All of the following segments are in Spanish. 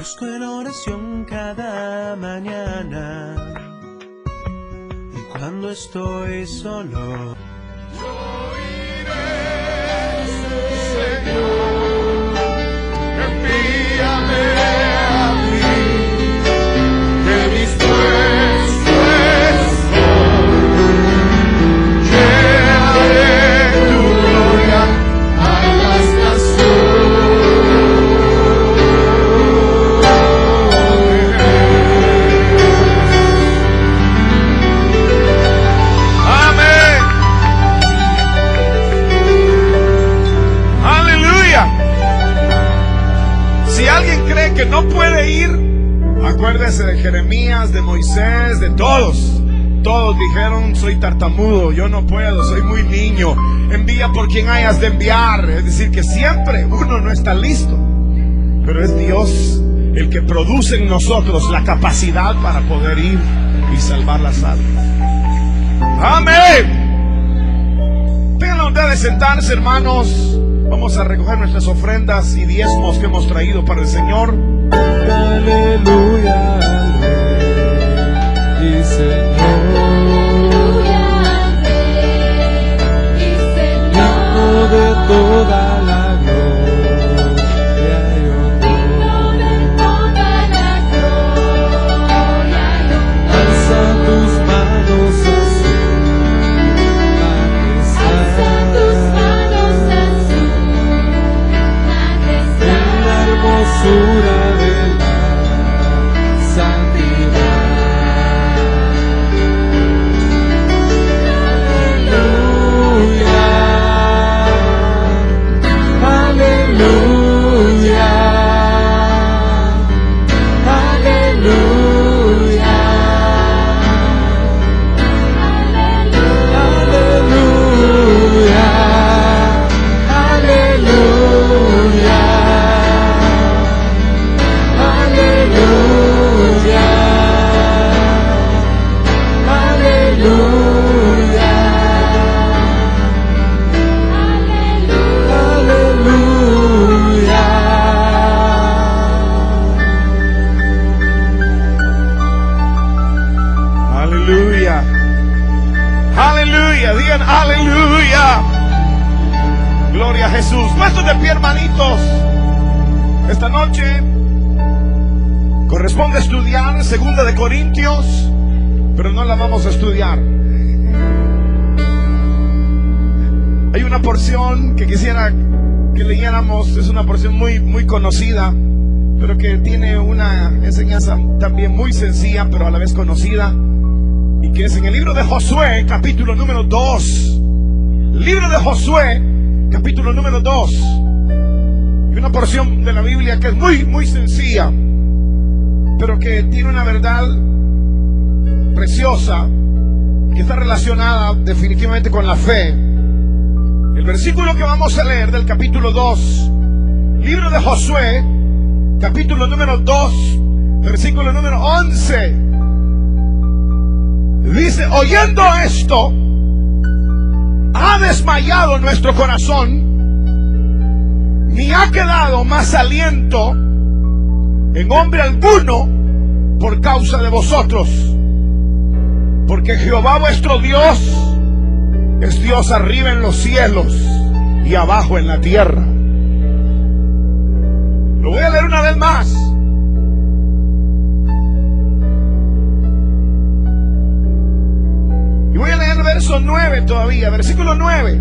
busco en oración cada mañana, y cuando estoy solo, yo iré, Señor, envíame a mí, que dispuesto estoy, llevaré tu gloria a las que no puede ir, acuérdese de Jeremías, de Moisés, de todos. Todos dijeron: soy tartamudo, yo no puedo, soy muy niño. Envía por quien hayas de enviar. Es decir, que siempre uno no está listo, pero es Dios el que produce en nosotros la capacidad para poder ir y salvar las almas. Amén. Tengan la bondad de sentarse, hermanos. Vamos a recoger nuestras ofrendas y diezmos que hemos traído para el Señor. aleluya, y Señor, digno de toda la gloria y honor. Alza tus manos a su hermosura de la santidad. Aleluya, aleluya, aleluya, aleluya. Aleluya, aleluya, digan aleluya. Gloria a Jesús. Puestos de pie, hermanitos. Esta noche corresponde estudiar 2 de Corintios, pero no la vamos a estudiar. Hay una porción que quisiera que leyéramos. Es una porción muy conocida, pero que tiene una enseñanza también muy sencilla, pero a la vez conocida, y que es en el libro de Josué, capítulo número 2. Libro de Josué, capítulo número 2. Y una porción de la Biblia que es muy sencilla, pero que tiene una verdad preciosa, que está relacionada definitivamente con la fe. El versículo que vamos a leer del capítulo 2, libro de Josué, capítulo número 2, versículo número 11, dice: oyendo esto, ha desmayado nuestro corazón, ni ha quedado más aliento en hombre alguno por causa de vosotros, porque Jehová vuestro Dios es Dios arriba en los cielos y abajo en la tierra. Lo voy a leer una vez más. Y voy a leer el verso 9 todavía, versículo 9.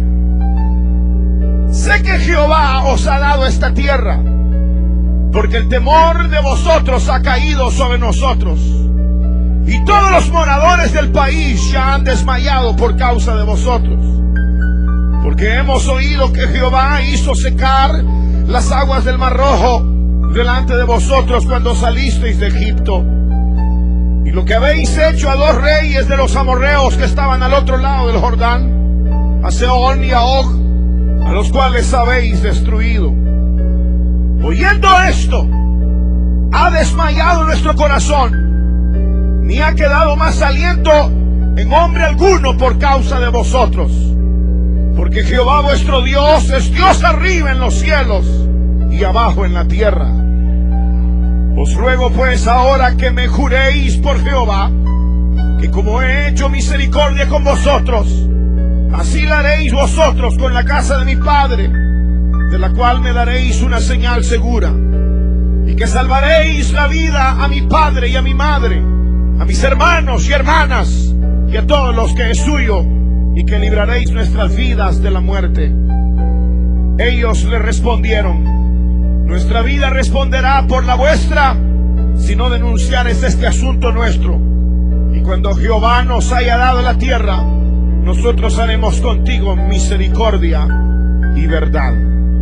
Sé que Jehová os ha dado esta tierra, porque el temor de vosotros ha caído sobre nosotros, y todos los moradores del país ya han desmayado por causa de vosotros. Porque hemos oído que Jehová hizo secar las aguas del Mar Rojo delante de vosotros cuando salisteis de Egipto, y lo que habéis hecho a 2 reyes de los amorreos que estaban al otro lado del Jordán, a Sehón y a Og, a los cuales habéis destruido. Oyendo esto, ha desmayado nuestro corazón, ni ha quedado más aliento en hombre alguno por causa de vosotros, porque Jehová vuestro Dios es Dios arriba en los cielos y abajo en la tierra. Os ruego pues ahora que me juréis por Jehová, que como he hecho misericordia con vosotros, así la haréis vosotros con la casa de mi padre, de la cual me daréis una señal segura, y que salvaréis la vida a mi padre y a mi madre, a mis hermanos y hermanas, y a todos los que es suyo, y que libraréis nuestras vidas de la muerte. Ellos le respondieron: nuestra vida responderá por la vuestra, si no denunciares este asunto nuestro. Y cuando Jehová nos haya dado la tierra, nosotros haremos contigo misericordia y verdad.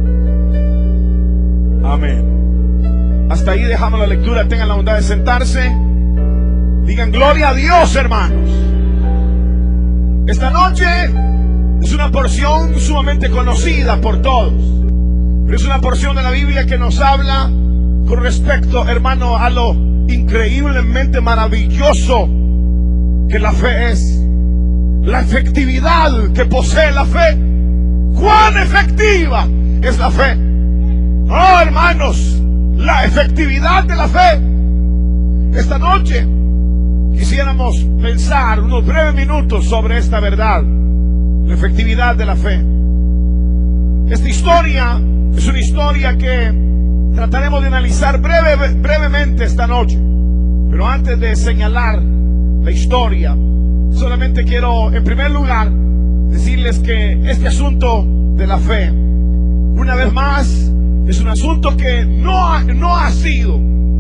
Amén. Hasta ahí dejamos la lectura. Tengan la bondad de sentarse. Digan gloria a Dios, hermanos. Esta noche es una porción sumamente conocida por todos, pero es una porción de la Biblia que nos habla con respecto, hermano, a lo increíblemente maravilloso que la fe es, la efectividad que posee la fe. ¿Cuán efectiva es la fe? Oh, hermanos, la efectividad de la fe. Esta noche quisiéramos pensar unos breves minutos sobre esta verdad, la efectividad de la fe. Esta historia es una historia que trataremos de analizar brevemente esta noche. Pero antes de señalar la historia, solamente quiero, en primer lugar, decirles que este asunto de la fe, una vez más, es un asunto que no ha sido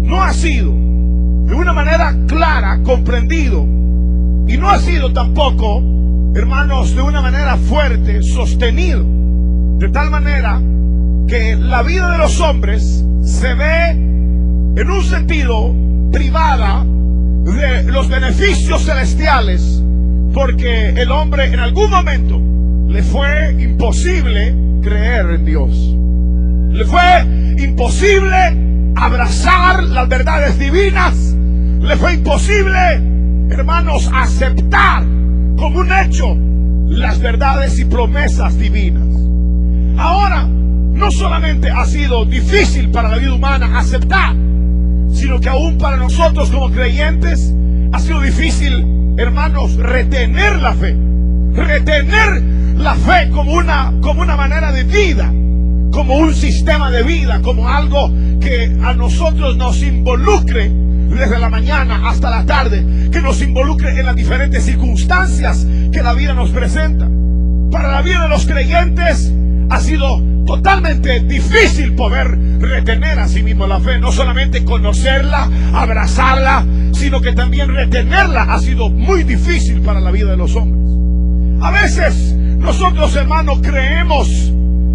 de una manera clara comprendido, y no ha sido tampoco, hermanos, de una manera fuerte sostenido, de tal manera que la vida de los hombres se ve en un sentido privada de los beneficios celestiales, porque el hombre en algún momento le fue imposible creer en Dios. Le fue imposible abrazar las verdades divinas. Le fue imposible, hermanos, aceptar como un hecho las verdades y promesas divinas. Ahora, no solamente ha sido difícil para la vida humana aceptar, sino que aún para nosotros como creyentes ha sido difícil, hermanos, retener la fe. Retener la fe como una manera de vida, como un sistema de vida, como algo que a nosotros nos involucre desde la mañana hasta la tarde, que nos involucre en las diferentes circunstancias que la vida nos presenta. Para la vida de los creyentes ha sido totalmente difícil poder retener a sí mismo la fe. No solamente conocerla, abrazarla, sino que también retenerla ha sido muy difícil para la vida de los hombres. A veces nosotros, hermanos, creemos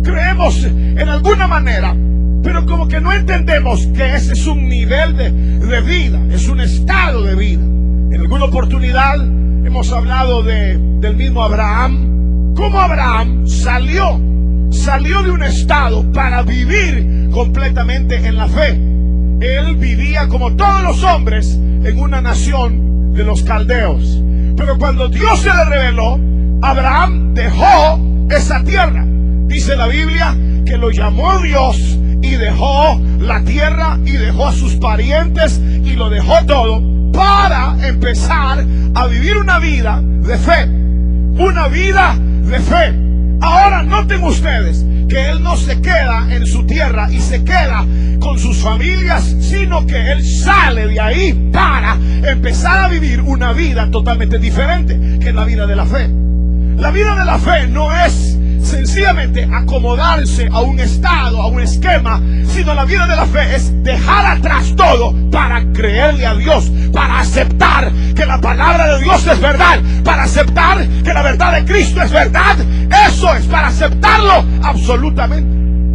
en alguna manera, pero como que no entendemos que ese es un nivel de vida, es un estado de vida. En alguna oportunidad hemos hablado del mismo Abraham, cómo Abraham salió de un estado para vivir completamente en la fe. Él vivía como todos los hombres en una nación de los caldeos, pero cuando Dios se le reveló, Abraham dejó esa tierra. Dice la Biblia que lo llamó Dios y dejó la tierra y dejó a sus parientes y lo dejó todo para empezar a vivir una vida de fe. Una vida de fe. Ahora noten ustedes que él no se queda en su tierra y se queda con sus familias, sino que él sale de ahí para empezar a vivir una vida totalmente diferente, que es la vida de la fe. La vida de la fe no es sencillamente acomodarse a un estado, a un esquema, sino la vida de la fe es dejar atrás todo para creerle a Dios, para aceptar que la palabra de Dios es verdad, para aceptar que la verdad de Cristo es verdad. Eso es, para aceptarlo absolutamente.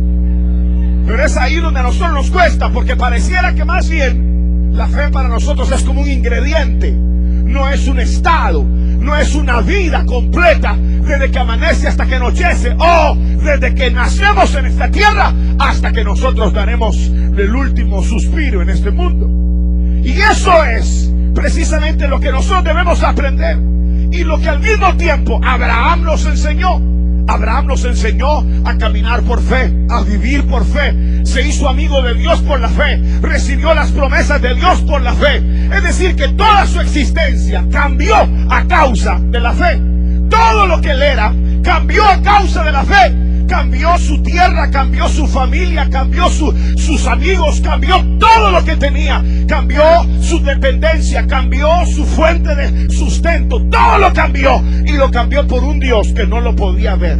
Pero es ahí donde a nosotros nos cuesta, porque pareciera que más bien la fe para nosotros es como un ingrediente, no es un estado, no es una vida completa desde que amanece hasta que anochece, o desde que nacemos en esta tierra hasta que nosotros daremos el último suspiro en este mundo. Y eso es precisamente lo que nosotros debemos aprender, y lo que al mismo tiempo Abraham nos enseñó. Abraham nos enseñó a caminar por fe, a vivir por fe. Se hizo amigo de Dios por la fe. Recibió las promesas de Dios por la fe. Es decir, que toda su existencia cambió a causa de la fe. Todo lo que él era cambió a causa de la fe. Cambió su tierra, cambió su familia, cambió sus amigos, cambió todo lo que tenía. Cambió su dependencia, cambió su fuente de sustento. Todo lo cambió, y lo cambió por un Dios que no lo podía ver.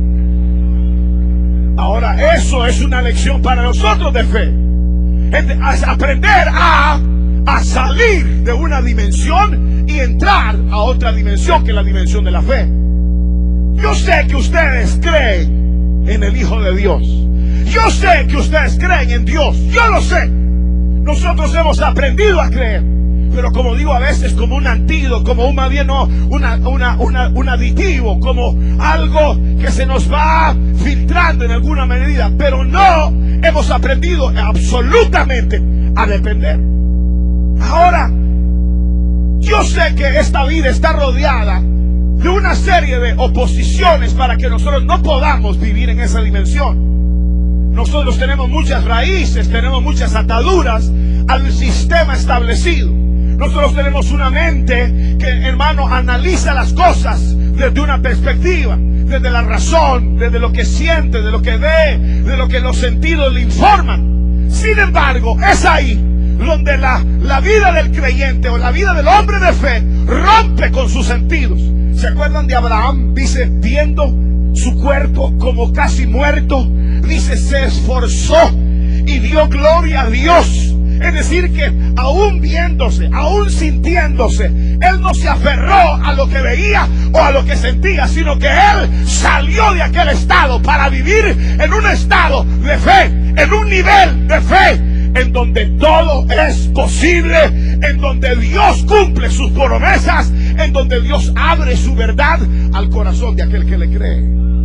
Ahora eso es una lección para nosotros de fe. Es aprender a salir de una dimensión y entrar a otra dimensión, que es la dimensión de la fe. Yo sé que ustedes creen en el Hijo de Dios. Yo sé que ustedes creen en Dios. Yo lo sé. Nosotros hemos aprendido a creer. Pero como digo, a veces como un antídoto, como un aditivo, como algo que se nos va filtrando en alguna medida. Pero no hemos aprendido absolutamente a depender. Ahora, yo sé que esta vida está rodeada de una serie de oposiciones para que nosotros no podamos vivir en esa dimensión. Nosotros tenemos muchas raíces, tenemos muchas ataduras al sistema establecido. Nosotros tenemos una mente que, hermano, analiza las cosas desde una perspectiva, desde la razón, desde lo que siente, de lo que ve, de lo que los sentidos le informan. Sin embargo, es ahí donde la vida del creyente o la vida del hombre de fe rompe con sus sentidos. ¿Se acuerdan de Abraham? Dice, viendo su cuerpo como casi muerto, dice, se esforzó y dio gloria a Dios. Es decir, que aún viéndose, aún sintiéndose, él no se aferró a lo que veía o a lo que sentía, sino que él salió de aquel estado para vivir en un estado de fe, en un nivel de fe, en donde todo es posible, en donde Dios cumple sus promesas, en donde Dios abre su verdad al corazón de aquel que le cree.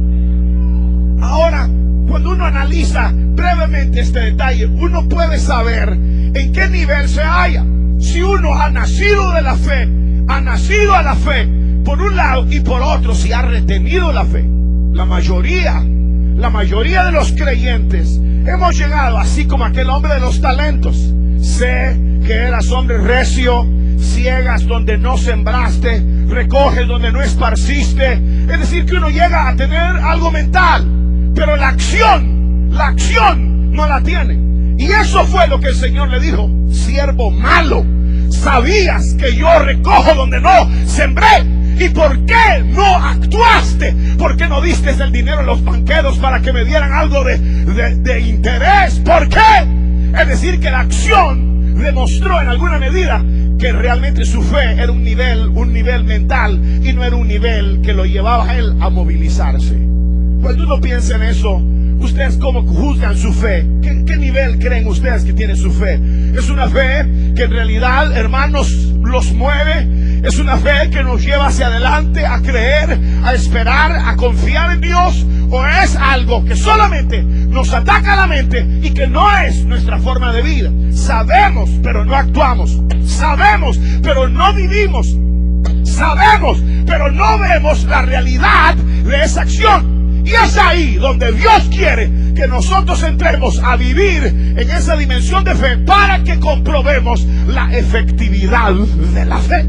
Ahora, cuando uno analiza brevemente este detalle, uno puede saber en qué nivel se halla. Si uno ha nacido de la fe, ha nacido a la fe, por un lado, y por otro, si ha retenido la fe. La mayoría de los creyentes hemos llegado así como aquel hombre de los talentos. Sé que eras hombre recio, ciegas donde no sembraste, recoges donde no esparciste. Es decir, que uno llega a tener algo mental, pero la acción no la tiene. Y eso fue lo que el Señor le dijo: siervo malo, sabías que yo recojo donde no sembré. ¿Y por qué no actuaste? ¿Por qué no diste el dinero a los banqueros para que me dieran algo de interés? ¿Por qué? Es decir, que la acción demostró en alguna medida que realmente su fe era un nivel mental, y no era un nivel que lo llevaba a él a movilizarse. Cuando uno piensa en eso, ¿ustedes cómo juzgan su fe? ¿Qué nivel creen ustedes que tiene su fe? ¿Es una fe que en realidad, hermanos, los mueve? ¿Es una fe que nos lleva hacia adelante a creer, a esperar, a confiar en Dios? ¿O es algo que solamente nos ataca la mente y que no es nuestra forma de vida? Sabemos, pero no actuamos. Sabemos, pero no vivimos. Sabemos, pero no vemos la realidad de esa acción. Y es ahí donde Dios quiere que nosotros entremos a vivir en esa dimensión de fe, para que comprobemos la efectividad de la fe.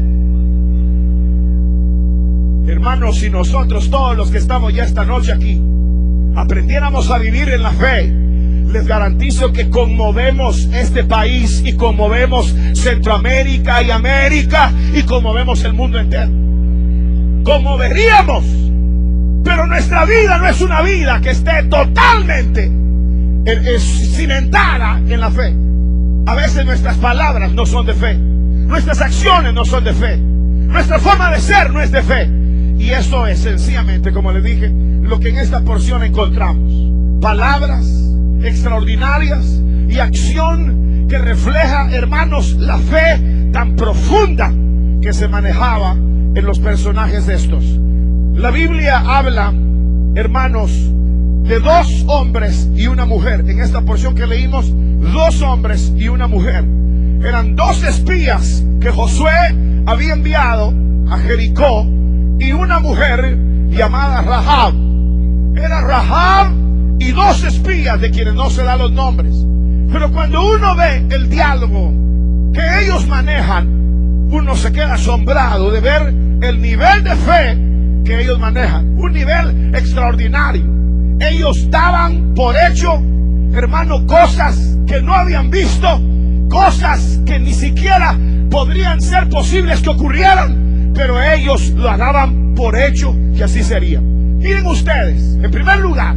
Hermanos, si nosotros, todos los que estamos ya esta noche aquí, aprendiéramos a vivir en la fe, les garantizo que conmovemos este país, y conmovemos Centroamérica y América, y conmovemos el mundo entero. Conmoveríamos. Pero nuestra vida no es una vida que esté totalmente cimentada en la fe. A veces nuestras palabras no son de fe, nuestras acciones no son de fe, nuestra forma de ser no es de fe. Y eso es sencillamente, como les dije, lo que en esta porción encontramos: palabras extraordinarias y acción que refleja, hermanos, la fe tan profunda que se manejaba en los personajes estos. La Biblia habla, hermanos, de 2 hombres y una mujer. En esta porción que leímos, 2 hombres y una mujer. Eran 2 espías que Josué había enviado a Jericó, y una mujer llamada Rahab. era Rahab y 2 espías de quienes no se dan los nombres. Pero cuando uno ve el diálogo que ellos manejan, uno se queda asombrado de ver el nivel de fe que ellos manejan. Un nivel extraordinario. Ellos daban por hecho, hermano, cosas que no habían visto, cosas que ni siquiera podrían ser posibles que ocurrieran, pero ellos lo daban por hecho que así sería. Miren ustedes, en primer lugar,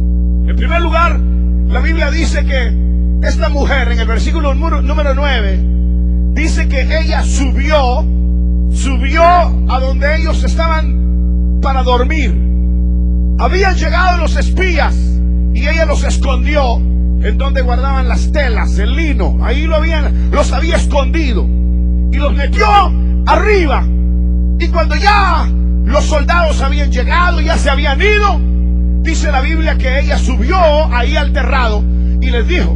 la Biblia dice que esta mujer, en el versículo número 9, dice que ella subió a donde ellos estaban para dormir. Habían llegado los espías y ella los escondió en donde guardaban las telas, el lino. Ahí los había escondido y los metió arriba. Y cuando ya los soldados habían llegado, ya se habían ido, dice la Biblia que ella subió ahí al terrado y les dijo: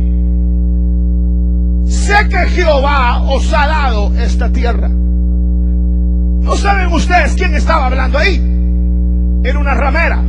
sé que Jehová os ha dado esta tierra. ¿No saben ustedes quién estaba hablando ahí? Era una ramera,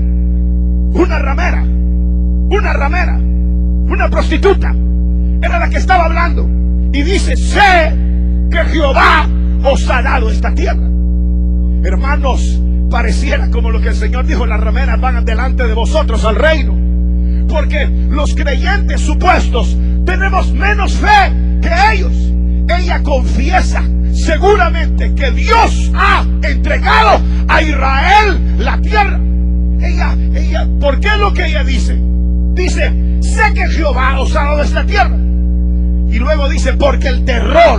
una prostituta. Era la que estaba hablando. Y dice: sé que Jehová os ha dado esta tierra. Hermanos, pareciera como lo que el Señor dijo: las rameras van delante de vosotros al reino. Porque los creyentes supuestos tenemos menos fe que ellos. Ella confiesa seguramente que Dios ha entregado a Israel la tierra. Ella, ¿por qué es lo que ella dice? Dice: sé que Jehová os ha dado esta tierra. Y luego dice: porque el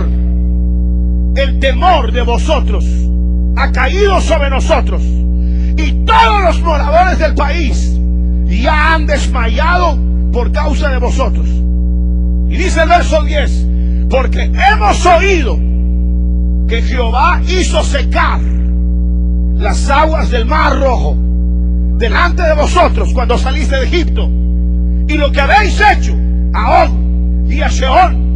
temor de vosotros ha caído sobre nosotros, y todos los moradores del país ya han desmayado por causa de vosotros. Y dice el verso 10: porque hemos oído que Jehová hizo secar las aguas del mar rojo delante de vosotros cuando saliste de Egipto, y lo que habéis hecho a Og y a Sehón.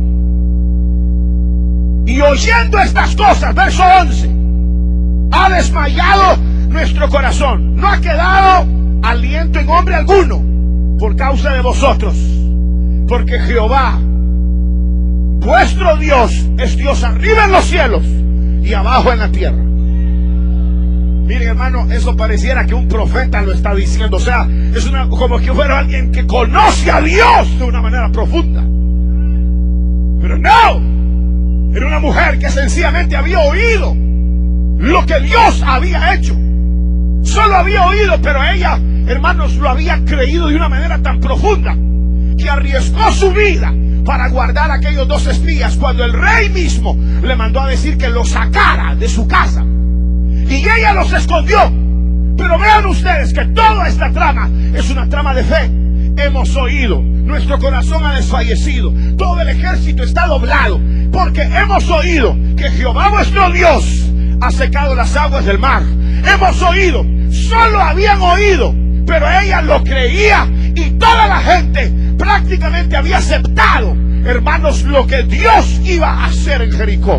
Y oyendo estas cosas, verso 11, ha desmayado nuestro corazón, no ha quedado aliento en hombre alguno por causa de vosotros, porque Jehová vuestro Dios es Dios arriba en los cielos y abajo en la tierra. Miren, hermano, eso pareciera que un profeta lo está diciendo. O sea, es como que fuera alguien que conoce a Dios de una manera profunda. Pero no, era una mujer que sencillamente había oído lo que Dios había hecho. Solo había oído, pero ella, hermanos, lo había creído de una manera tan profunda que arriesgó su vida para guardar a aquellos 2 espías cuando el rey mismo le mandó a decir que los sacara de su casa. Y ella los escondió. Pero vean ustedes que toda esta trama es una trama de fe. Hemos oído, nuestro corazón ha desfallecido, todo el ejército está doblado, porque hemos oído que Jehová vuestro Dios ha secado las aguas del mar. Hemos oído, solo habían oído, pero ella lo creía, y toda la gente prácticamente había aceptado, hermanos, lo que Dios iba a hacer en Jericó.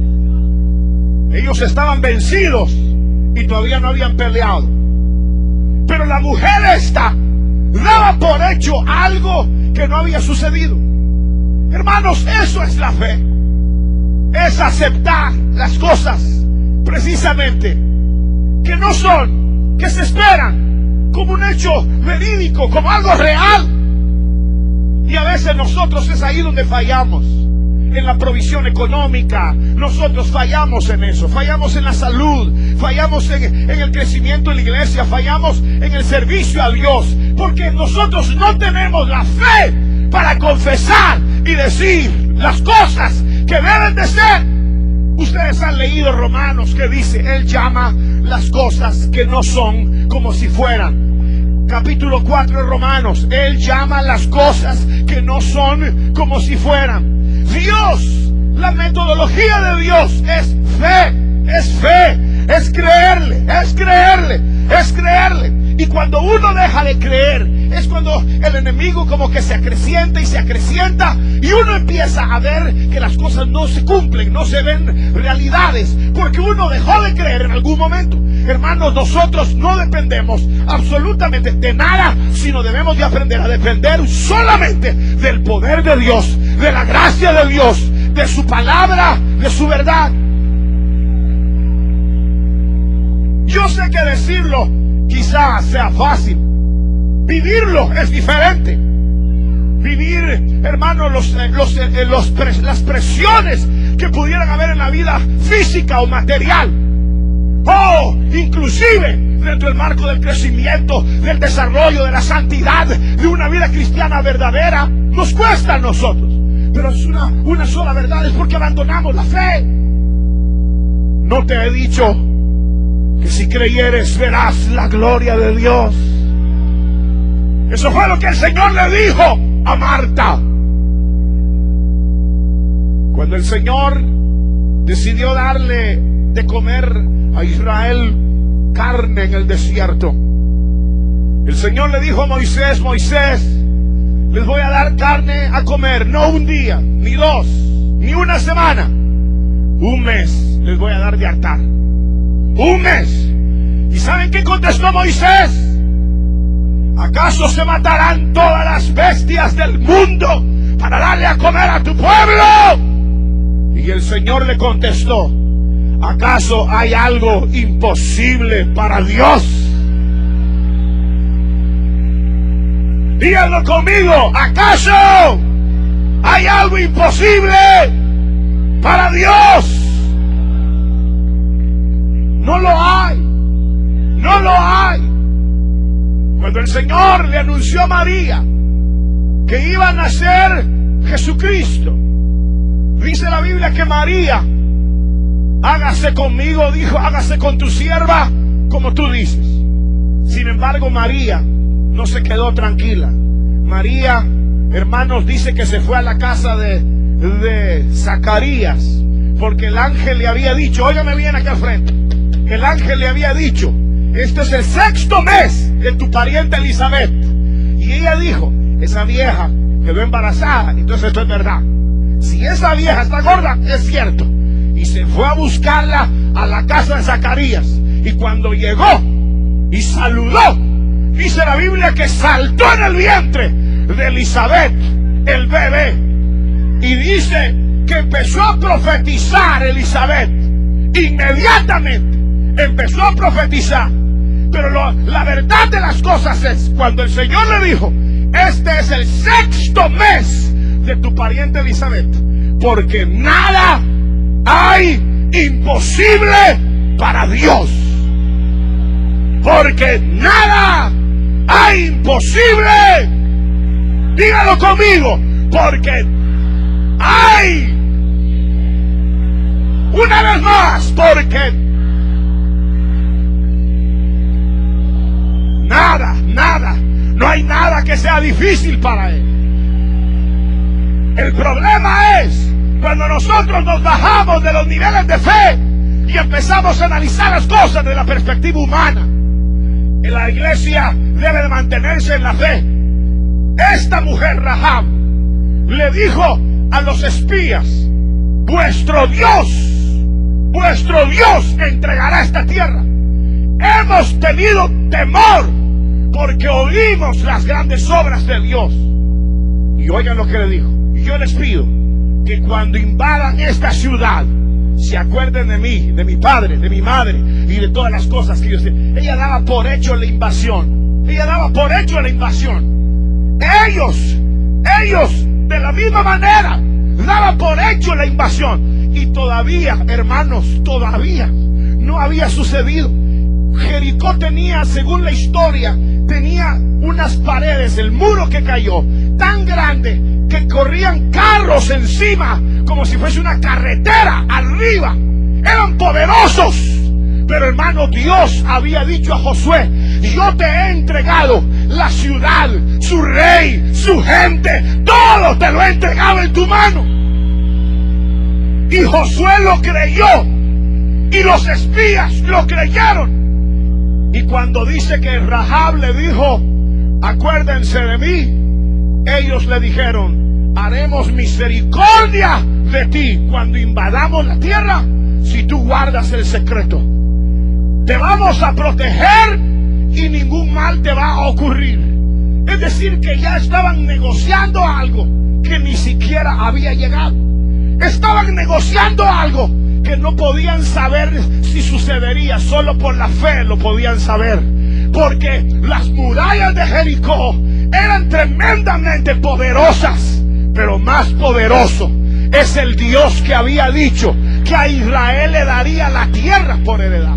Ellos estaban vencidos y todavía no habían peleado, pero la mujer esta daba por hecho algo que no había sucedido. Hermanos, eso es la fe. Es aceptar las cosas precisamente que no son, que se esperan como un hecho verídico, como algo real. Y a veces nosotros es ahí donde fallamos. En la provisión económica, nosotros fallamos en eso. Fallamos en la salud, fallamos en el crecimiento de la iglesia, fallamos en el servicio a Dios, porque nosotros no tenemos la fe para confesar y decir las cosas que deben de ser. Ustedes han leído Romanos, que dice: Él llama las cosas que no son como si fueran. Capítulo 4 de Romanos: Él llama las cosas que no son como si fueran. Dios, la metodología de Dios es fe, es creerle. Y cuando uno deja de creer es cuando el enemigo como que se acrecienta y se acrecienta, y uno empieza a ver que las cosas no se cumplen, no se ven realidades, porque uno dejó de creer en algún momento. Hermanos, nosotros no dependemos absolutamente de nada, sino debemos de aprender a depender solamente del poder de Dios, de la gracia de Dios, de su palabra, de su verdad. Yo sé que decirlo quizás sea fácil, vivirlo es diferente. Vivir, hermanos, las presiones que pudieran haber en la vida física o material, o inclusive dentro del marco del crecimiento, del desarrollo, de la santidad, de una vida cristiana verdadera, nos cuesta a nosotros. Pero es una sola verdad, es porque abandonamos la fe. No te he dicho que si creyeres verás la gloria de Dios. Eso fue lo que el Señor le dijo a Marta. Cuando el Señor decidió darle de comer a Israel carne en el desierto, el Señor le dijo a Moisés: Moisés, les voy a dar carne a comer, no un día, ni dos, ni una semana, un mes les voy a dar de hartar. Un mes. ¿Y saben qué contestó Moisés? ¿Acaso se matarán todas las bestias del mundo para darle a comer a tu pueblo? Y el Señor le contestó: ¿acaso hay algo imposible para Dios? Díganlo conmigo: ¿acaso hay algo imposible para Dios? No lo hay. No lo hay. Cuando el Señor le anunció a María que iba a nacer Jesucristo, dice la Biblia que María, hágase conmigo, dijo, hágase con tu sierva como tú dices. Sin embargo, María no se quedó tranquila. María, hermanos, dice que se fue a la casa de Zacarías, porque el ángel le había dicho, óigame bien aquí al frente, el ángel le había dicho: este es el 6º mes de tu pariente Elizabeth. Y ella dijo: esa vieja quedó embarazada, entonces esto es verdad. Si esa vieja está gorda, es cierto. Y se fue a buscarla a la casa de Zacarías. Y cuando llegó y saludó, dice la Biblia que saltó en el vientre de Elizabeth el bebé. Y dice que empezó a profetizar Elizabeth. Inmediatamente empezó a profetizar. Pero la verdad de las cosas es, cuando el Señor le dijo: este es el 6º mes de tu pariente Elizabeth, porque nada hay imposible para Dios. Porque nada hay imposible. Dígalo conmigo: porque hay. Una vez más: porque nada, no hay nada que sea difícil para Él. El problema es cuando nosotros nos bajamos de los niveles de fe y empezamos a analizar las cosas desde la perspectiva humana. La iglesia debe de mantenerse en la fe. Esta mujer Rahab le dijo a los espías: vuestro Dios entregará esta tierra. Hemos tenido temor porque oímos las grandes obras de Dios. Y oigan lo que le dijo: y yo les pido que cuando invadan esta ciudad se acuerden de mí, de mi padre, de mi madre y de todas las cosas que yo sé. Ella daba por hecho la invasión. Ella daba por hecho la invasión. Ellos de la misma manera daban por hecho la invasión. Y todavía, hermanos, todavía no había sucedido. Jericó tenía, según la historia, tenía unas paredes, el muro que cayó, tan grande que corrían carros encima, como si fuese una carretera arriba. Eran poderosos. Pero hermano, Dios había dicho a Josué: yo te he entregado la ciudad, su rey, su gente, todo te lo he entregado en tu mano. Y Josué lo creyó, y los espías lo creyeron. Y cuando dice que Rahab le dijo: acuérdense de mí. Ellos le dijeron: haremos misericordia de ti cuando invadamos la tierra, si tú guardas el secreto. Te vamos a proteger y ningún mal te va a ocurrir. Es decir, que ya estaban negociando algo que ni siquiera había llegado. Estaban negociando algo que no podían saber si sucedería. Solo por la fe lo podían saber, porque las murallas de Jericó eran tremendamente poderosas, pero más poderoso es el Dios que había dicho que a Israel le daría la tierra por heredad.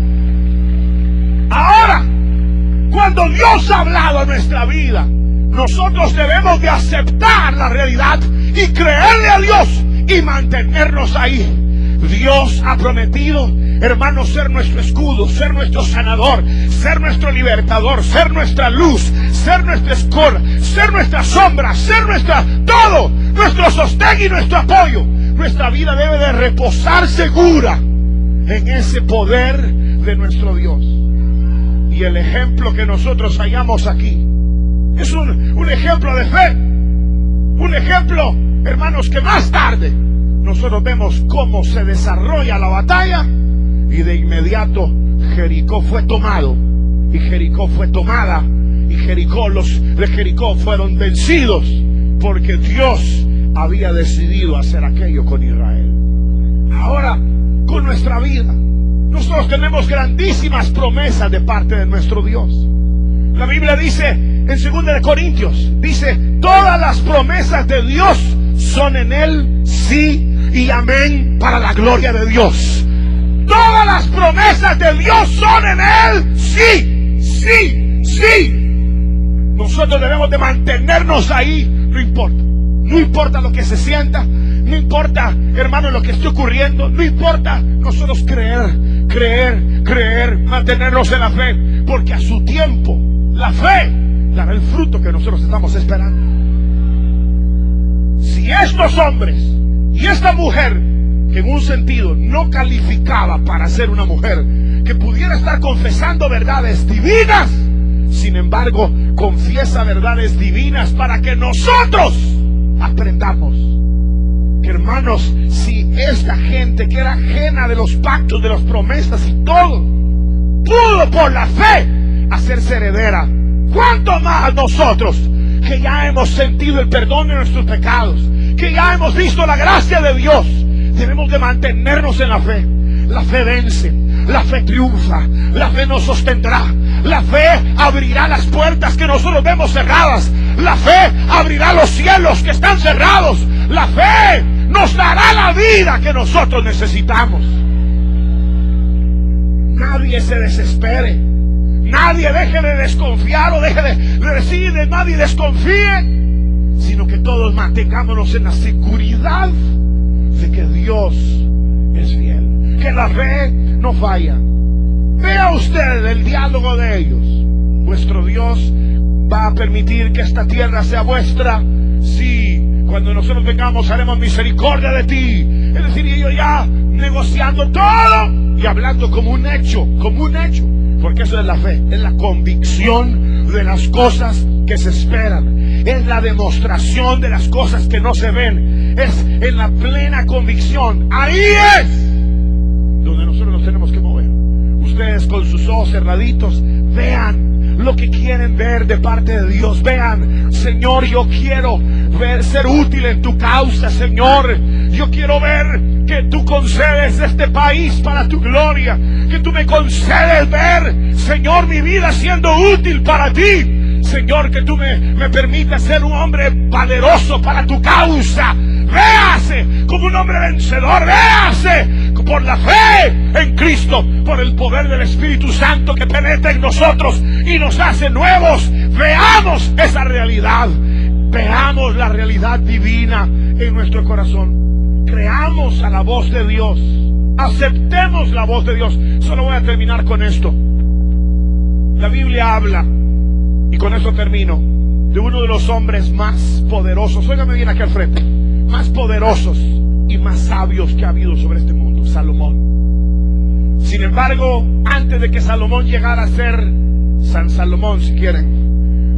Ahora, cuando Dios ha hablado a nuestra vida, nosotros debemos de aceptar la realidad y creerle a Dios y mantenernos ahí. Dios ha prometido, hermanos, ser nuestro escudo, ser nuestro sanador, ser nuestro libertador, ser nuestra luz, ser nuestra escola, ser nuestra sombra, ser nuestra todo, nuestro sostén y nuestro apoyo. Nuestra vida debe de reposar segura en ese poder de nuestro Dios. Y el ejemplo que nosotros hallamos aquí es un ejemplo de fe. Un ejemplo, hermanos, que más tarde nosotros vemos cómo se desarrolla la batalla, y de inmediato Jericó fue tomado, y Jericó fue tomada, y los de Jericó fueron vencidos, porque Dios había decidido hacer aquello con Israel. Ahora, con nuestra vida, nosotros tenemos grandísimas promesas de parte de nuestro Dios. La Biblia dice en 2 Corintios, dice: todas las promesas de Dios son en Él sí y amén, para la gloria de Dios. Todas las promesas de Dios son en Él sí, sí, sí. Nosotros debemos de mantenernos ahí, no importa. No importa lo que se sienta, no importa, hermano, lo que esté ocurriendo, no importa. Nosotros creer, mantenernos en la fe, porque a su tiempo la fe dará el fruto que nosotros estamos esperando. Si estos hombres y esta mujer, que en un sentido no calificaba para ser una mujer que pudiera estar confesando verdades divinas, sin embargo confiesa verdades divinas para que nosotros aprendamos que, hermanos, si esta gente que era ajena de los pactos, de las promesas y todo, pudo por la fe hacerse heredera, ¿cuánto más nosotros, que ya hemos sentido el perdón de nuestros pecados, que ya hemos visto la gracia de Dios, debemos de mantenernos en la fe? La fe vence, la fe triunfa, la fe nos sostendrá, la fe abrirá las puertas que nosotros vemos cerradas, la fe abrirá los cielos que están cerrados, la fe nos dará la vida que nosotros necesitamos. Nadie se desespere, nadie deje de desconfiar o deje de decir, nadie desconfíe, sino que todos mantengámonos en la seguridad de que Dios es fiel, que la fe no falla. Vea usted el diálogo de ellos. Vuestro Dios va a permitir que esta tierra sea vuestra. Sí, cuando nosotros vengamos haremos misericordia de ti. Es decir, ellos ya negociando todo y hablando como un hecho, porque eso es la fe, es la convicción de las cosas que se esperan, es la demostración de las cosas que no se ven, es en la plena convicción. Ahí es donde nosotros nos tenemos que mover. Ustedes con sus ojos cerraditos, vean lo que quieren ver de parte de Dios. Vean: Señor, yo quiero ser útil en tu causa, Señor. Yo quiero ver que tú concedes este país para tu gloria, que tú me concedes ver, Señor, mi vida siendo útil para ti. Señor, que tú me permitas ser un hombre valeroso para tu causa. Véase como un hombre vencedor, véase por la fe en Cristo, por el poder del Espíritu Santo que penetra en nosotros y nos hace nuevos. Veamos esa realidad, veamos la realidad divina en nuestro corazón. Creamos a la voz de Dios, aceptemos la voz de Dios. Solo voy a terminar con esto. La Biblia habla, y con esto termino, de uno de los hombres más poderosos, óigame bien aquí al frente, más poderosos y más sabios que ha habido sobre este mundo, Salomón. Sin embargo, antes de que Salomón llegara a ser San Salomón, si quieren,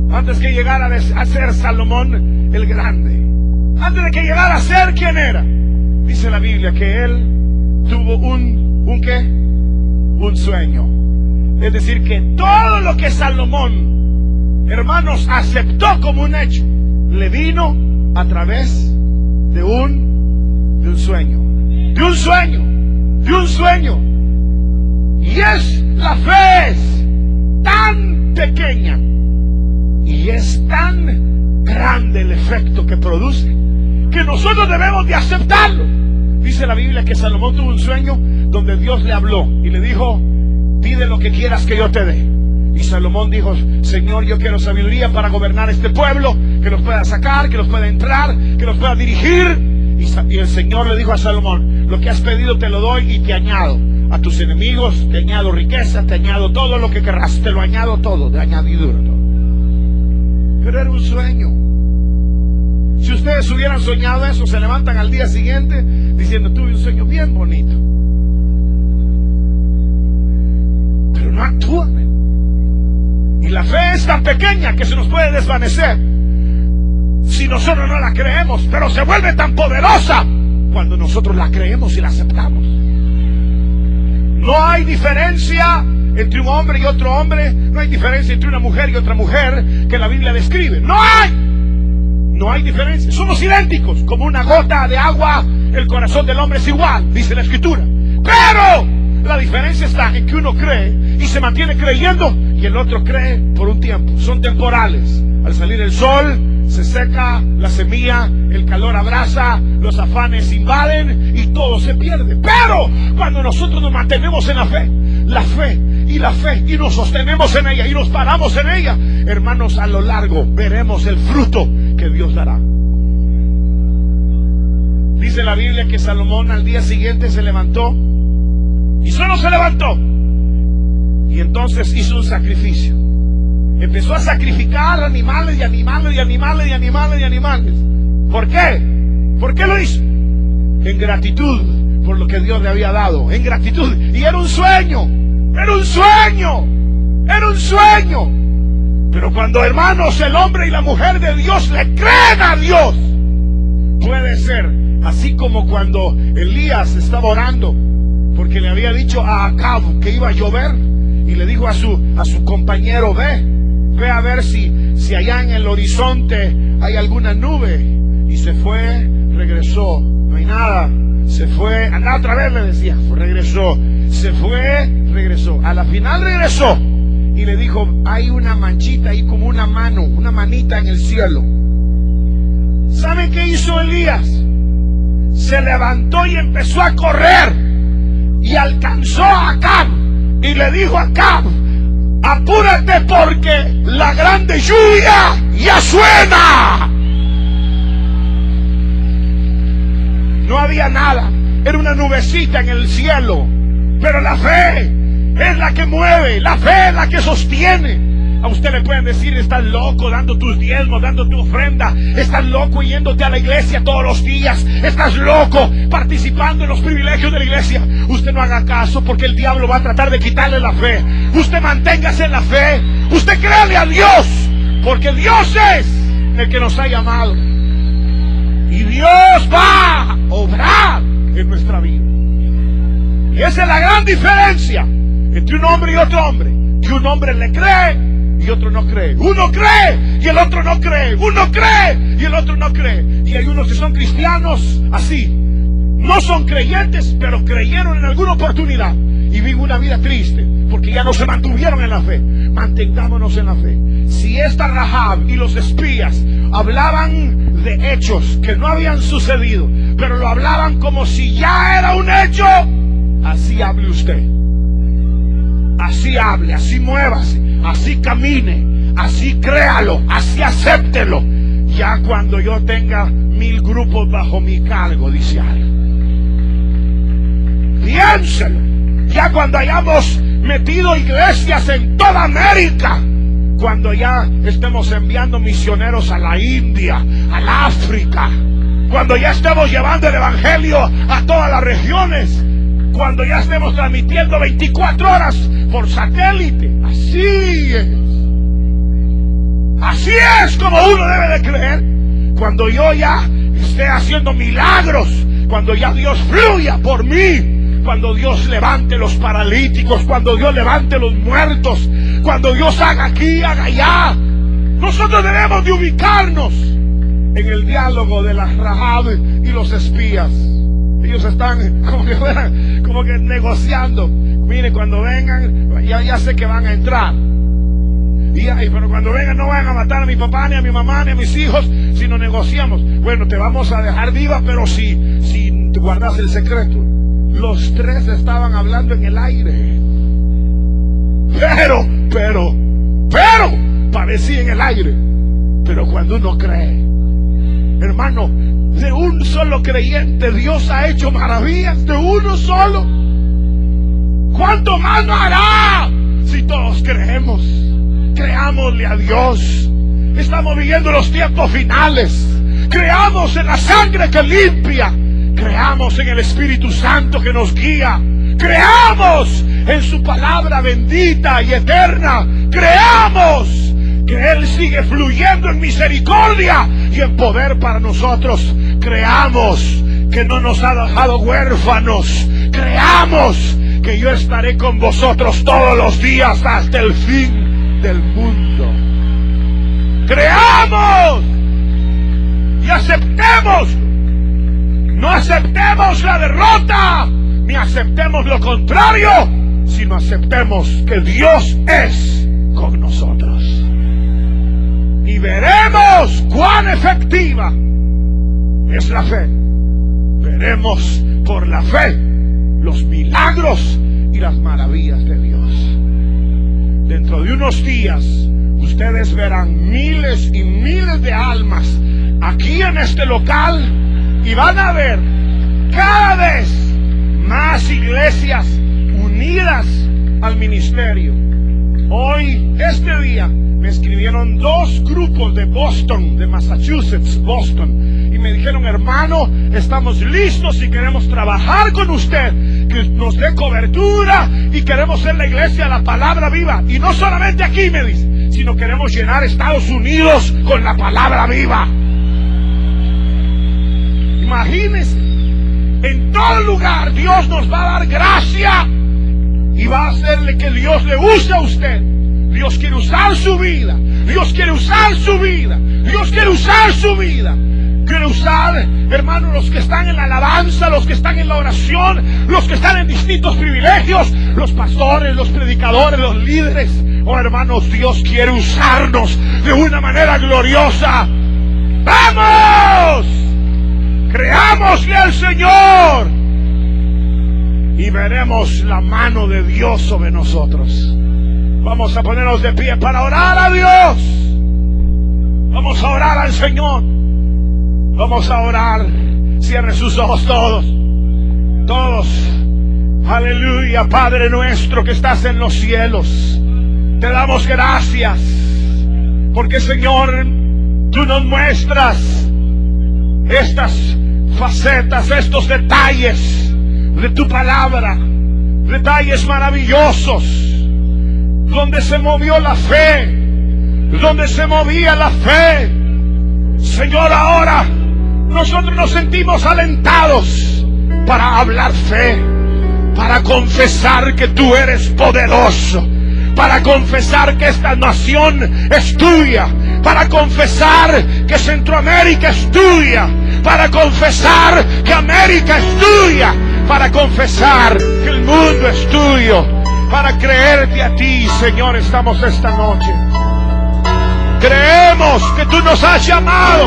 Antes que llegara a ser Salomón el Grande, antes de que llegara a ser quien era, dice la Biblia que él tuvo un ¿qué? Un sueño. Es decir, que todo lo que Salomón, hermanos, aceptó como un hecho, le vino a través de un sueño. De un sueño. De un sueño. Y la fe es tan pequeña y es tan grande el efecto que produce, que nosotros debemos de aceptarlo. Dice la Biblia que Salomón tuvo un sueño donde Dios le habló y le dijo: pide lo que quieras que yo te dé. Y Salomón dijo: Señor, yo quiero sabiduría para gobernar este pueblo, que nos pueda sacar, que nos pueda entrar, que nos pueda dirigir. Y el Señor le dijo a Salomón: lo que has pedido te lo doy y te añado a tus enemigos, te añado riqueza, te añado todo lo que querrás, te lo añado todo, de añadidura todo. Pero era un sueño. Si ustedes hubieran soñado eso, se levantan al día siguiente diciendo: tuve un sueño bien bonito. Pero no actúan. Y la fe es tan pequeña que se nos puede desvanecer si nosotros no la creemos, pero se vuelve tan poderosa cuando nosotros la creemos y la aceptamos. No hay diferencia entre un hombre y otro hombre, no hay diferencia entre una mujer y otra mujer que la Biblia describe. No hay diferencia, somos idénticos, como una gota de agua, el corazón del hombre es igual, dice la Escritura. Pero la diferencia está en que uno cree y se mantiene creyendo y el otro cree por un tiempo, son temporales. Al salir el sol se seca la semilla, el calor abraza, los afanes invaden y todo se pierde. Pero cuando nosotros nos mantenemos en la fe y nos sostenemos en ella y nos paramos en ella, hermanos, a lo largo veremos el fruto que Dios dará. Dice la Biblia que Salomón al día siguiente se levantó, y solo se levantó, y entonces hizo un sacrificio. Empezó a sacrificar animales y animales y animales y animales y animales. ¿Por qué? ¿Por qué lo hizo? En gratitud por lo que Dios le había dado. En gratitud. Y era un sueño. Era un sueño. Era un sueño. Pero cuando, hermanos, el hombre y la mujer de Dios le creen a Dios, puede ser así como cuando Elías estaba orando porque le había dicho a Acab que iba a llover, y le dijo a su compañero: ve a ver si allá en el horizonte hay alguna nube. Y se fue, regresó, no hay nada. Se fue, anda otra vez, le decía, regresó, se fue, regresó. A la final regresó y le dijo: hay una manchita ahí, como una mano, una manita en el cielo. ¿Saben qué hizo Elías? Se levantó y empezó a correr y alcanzó a Acab y le dijo a Acab: apúrate porque la grande lluvia ya suena. No había nada, era una nubecita en el cielo. Pero la fe es la que mueve, la fe es la que sostiene. A usted le pueden decir: estás loco dando tus diezmos, dando tu ofrenda, estás loco yéndote a la iglesia todos los días, estás loco participando en los privilegios de la iglesia. Usted no haga caso, porque el diablo va a tratar de quitarle la fe. Usted manténgase en la fe, usted créale a Dios, porque Dios es el que nos ha llamado y Dios va a obrar en nuestra vida. Y esa es la gran diferencia entre un hombre y otro hombre, que un hombre le cree y otro no cree. Uno cree y el otro no cree. Uno cree y el otro no cree. Y hay unos que son cristianos así, no son creyentes, pero creyeron en alguna oportunidad y viven una vida triste porque ya no se mantuvieron en la fe. Mantengámonos en la fe. Si esta Rahab y los espías hablaban de hechos que no habían sucedido, pero lo hablaban como si ya era un hecho, así hable usted. Así hable, así muévase, así camine, así créalo, así acéptelo. Ya cuando yo tenga 1000 grupos bajo mi cargo, dice algo, piénselo. Ya cuando hayamos metido iglesias en toda América, cuando ya estemos enviando misioneros a la India, al África, cuando ya estemos llevando el evangelio a todas las regiones, cuando ya estemos transmitiendo 24 horas por satélite. Así es. Así es como uno debe de creer. Cuando yo ya esté haciendo milagros, cuando ya Dios fluya por mí, cuando Dios levante los paralíticos, cuando Dios levante los muertos, cuando Dios haga aquí, haga allá, nosotros debemos de ubicarnos en el diálogo de las Rahab y los espías. Ellos están como que negociando. Mire, cuando vengan, ya sé que van a entrar. Pero cuando vengan no van a matar a mi papá, ni a mi mamá, ni a mis hijos, si no negociamos. Bueno, te vamos a dejar viva, pero si te guardas el secreto. Los tres estaban hablando en el aire. Pero, parecía en el aire. Pero cuando uno cree, hermano, de un solo creyente Dios ha hecho maravillas, de uno solo. ¿Cuánto más no hará si todos creemos? Creámosle a Dios. Estamos viviendo los tiempos finales. Creamos en la sangre que limpia. Creamos en el Espíritu Santo que nos guía. Creamos en su palabra bendita y eterna. Creamos que Él sigue fluyendo en misericordia y en poder para nosotros. Creamos que no nos ha dejado huérfanos. Creamos que yo estaré con vosotros todos los días hasta el fin del mundo. Creamos y aceptemos. No aceptemos la derrota, ni aceptemos lo contrario, sino aceptemos que Dios es con nosotros. Y veremos cuán efectiva es la fe. Veremos por la fe los milagros y las maravillas de Dios. Dentro de unos días, ustedes verán miles y miles de almas aquí en este local. Y van a ver cada vez más iglesias unidas al ministerio. Hoy, este día, me escribieron 2 grupos de Boston, de Massachusetts, Boston. Y me dijeron, hermano, estamos listos y queremos trabajar con usted, que nos dé cobertura y queremos ser la iglesia de la palabra viva. Y no solamente aquí, me dice, sino queremos llenar Estados Unidos con la palabra viva. Imagínense, en todo lugar Dios nos va a dar gracia y va a hacerle que Dios le use a usted. Dios quiere usar su vida. Dios quiere usar su vida. Dios quiere usar su vida. Quiere usar, hermanos, los que están en la alabanza, los que están en la oración, los que están en distintos privilegios, los pastores, los predicadores, los líderes. Oh, hermanos, Dios quiere usarnos de una manera gloriosa. ¡Vamos! Creámosle al Señor y veremos la mano de Dios sobre nosotros. Vamos a ponernos de pie para orar a Dios. Vamos a orar al Señor. Vamos a orar. Cierre sus ojos todos. Todos. Aleluya, Padre nuestro que estás en los cielos. Te damos gracias porque, Señor, tú nos muestras estas facetas, estos detalles de tu palabra, detalles maravillosos, donde se movió la fe, donde se movía la fe. Señor, ahora nosotros nos sentimos alentados para hablar fe, para confesar que tú eres poderoso, para confesar que esta nación es tuya, para confesar que Centroamérica es tuya, para confesar que América es tuya, para confesar que el mundo es tuyo, para creerte a ti, Señor. Estamos esta noche. Creemos que tú nos has llamado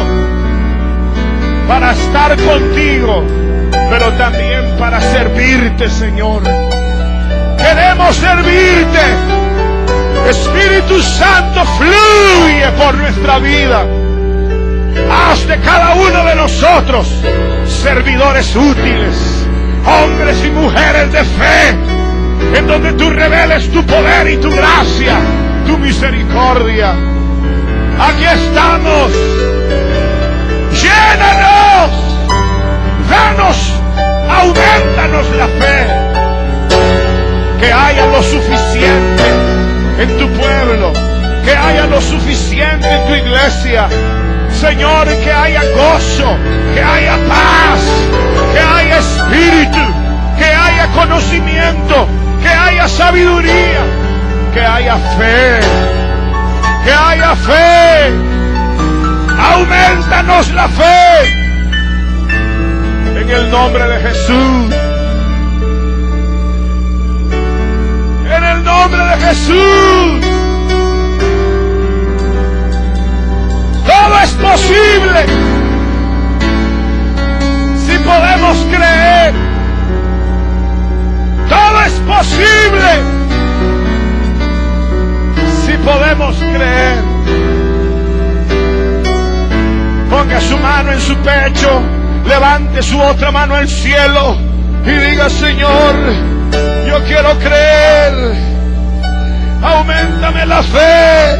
para estar contigo, pero también para servirte, Señor. Queremos servirte. Espíritu Santo, fluye por nuestra vida. Haz de cada uno de nosotros servidores útiles, hombres y mujeres de fe, en donde tú reveles tu poder y tu gracia, tu misericordia. Aquí estamos. Llénanos, danos, aumentanos la fe, que haya lo suficiente en tu pueblo, que haya lo suficiente en tu iglesia. Señor, que haya gozo, que haya paz, que haya espíritu, que haya conocimiento, que haya sabiduría, que haya fe, que haya fe. Aumentanos la fe en el nombre de Jesús. En el nombre de Jesús. Todo es posible si podemos creer. Todo es posible si podemos creer. Ponga su mano en su pecho, levante su otra mano al cielo y diga: Señor, yo quiero creer. Auméntame la fe.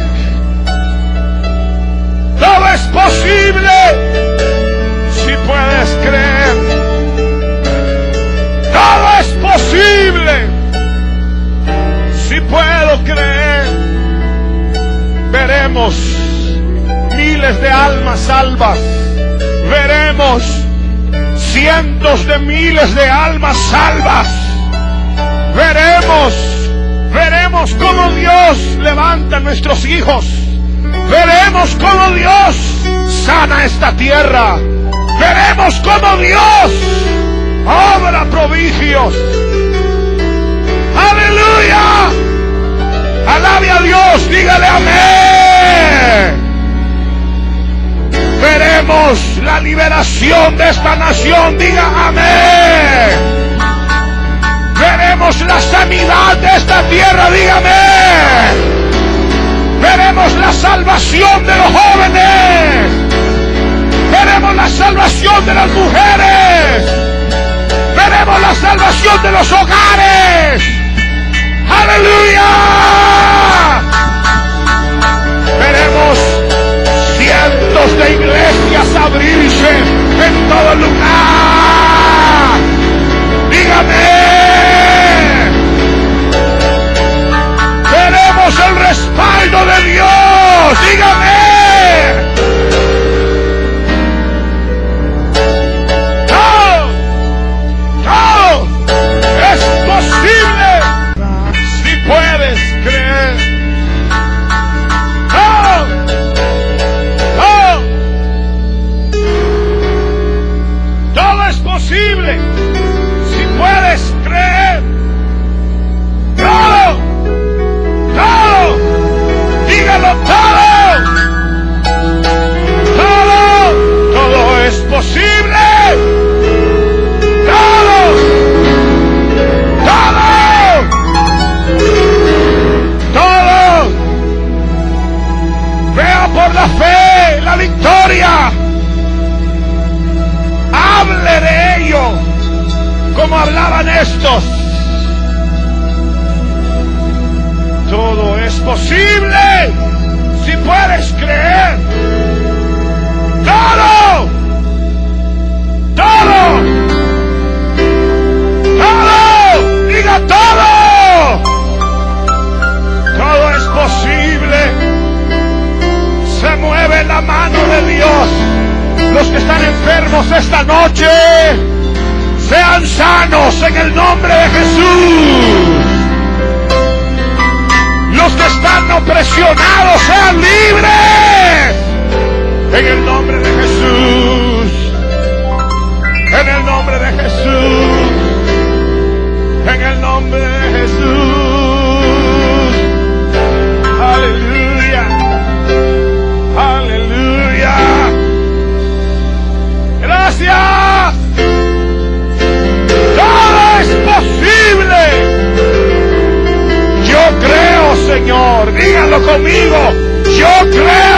Todo es posible si puedes creer. Todo es posible si puedo creer. Veremos miles de almas salvas. Veremos cientos de miles de almas salvas. Veremos cómo Dios levanta a nuestros hijos. Veremos cómo Dios sana esta tierra. Veremos cómo Dios obra prodigios. ¡Aleluya! Alabe a Dios, dígale amén. Veremos la liberación de esta nación, diga amén. Veremos la sanidad de esta tierra, dígame. Veremos la salvación de los jóvenes. Veremos la salvación de las mujeres. Veremos la salvación de los hogares. ¡Aleluya! Veremos cientos de iglesias abrirse en todo lugar. Dígame. Veremos el respaldo de Dios. Dígame. Todo es posible si puedes creer. Todo es posible si puedes creer. Dígalo todo. Todo es posible. Todo. Vea por la fe la victoria. Hable de ello como hablaban estos. Todo es posible si puedes creer. Todo. Diga todo. Todo es posible. Se mueve la mano de Dios. Los que están enfermos esta noche sean sanos en el nombre de Jesús. Los que están opresionados sean libres en el nombre de Jesús. En el nombre de Jesús. En el nombre de Jesús. Aleluya. Aleluya. Gracias. Todo es posible. Yo creo, Señor. Díganlo conmigo. Yo creo.